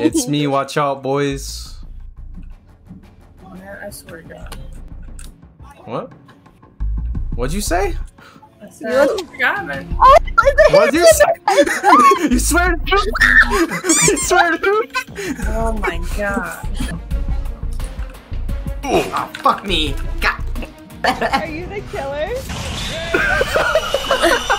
It's me, watch out, boys. Man, I swear to God. What? What'd you say? I swear to God, man. What'd you say? You swear to truth? You swear to truth? Oh my God. Oh, fuck me. God. Are you the killer?